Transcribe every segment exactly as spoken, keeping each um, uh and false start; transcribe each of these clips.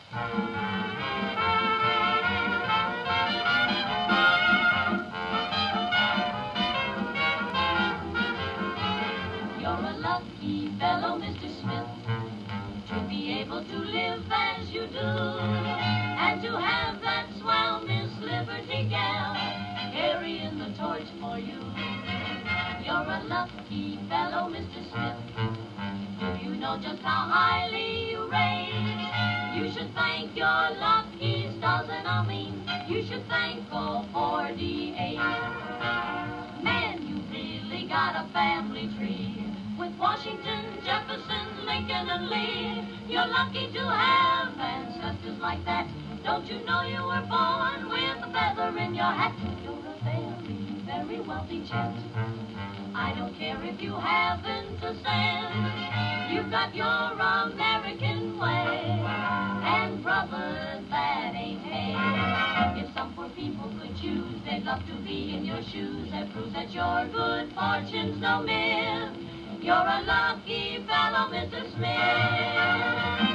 You're a lucky fellow, Mister Smith, to be able to live as you do, and to have that swell Miss Liberty gal carrying the torch for you. You're a lucky fellow, Mister Smith. Do you know just how highly you rate? You should thank your lucky stars, and I mean you should thank all forty-eight. Man, you really got a family tree with Washington, Jefferson, Lincoln, and Lee. You're lucky to have ancestors like that. Don't you know you were born with a feather in your hat? You're a very, very wealthy chap. I don't care if you haven't a cent. You've got your American way, and brothers, that ain't hay. If some poor people could choose, they'd love to be in your shoes. That proves that your good fortune's no myth. You're a lucky fellow, Mister Smith.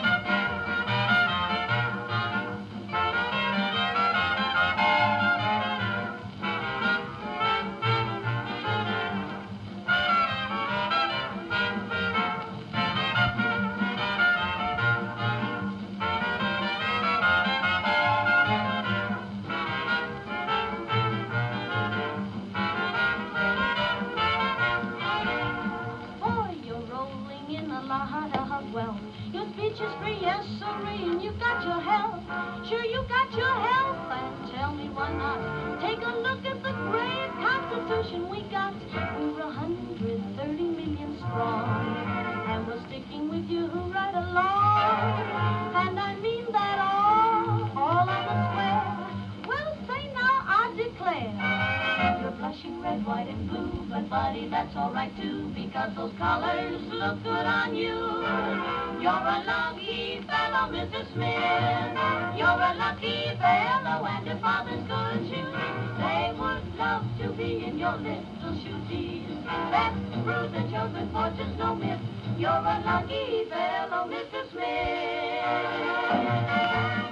Well, your speech is free, yes, sirree, and you got your health. Sure, you got your health, and tell me why not. Take a look at the great Constitution we got. We're a hundred thirty million strong, and we're sticking with you right along. And I mean that all, all on the square. Well, say now, I declare, you're blushing red, white, and blue, but buddy, that's all right too, because those colors look good on you. You're a lucky fellow, Mister Smith. You're a lucky fellow, and your father's good shoes. They would love to be in your little shoesies. That's to prove that your good fortune's no myth. You're a lucky fellow, Mister Smith.